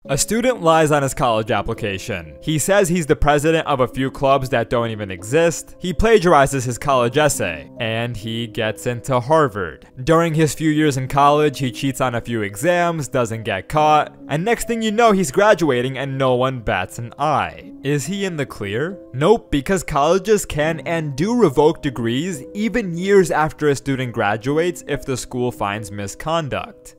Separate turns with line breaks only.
A student lies on his college application. He says he's the president of a few clubs that don't even exist. He plagiarizes his college essay, and he gets into Harvard. During his few years in college, he cheats on a few exams, doesn't get caught, and next thing you know, he's graduating and no one bats an eye. Is he in the clear? Nope, because colleges can and do revoke degrees even years after a student graduates if the school finds misconduct.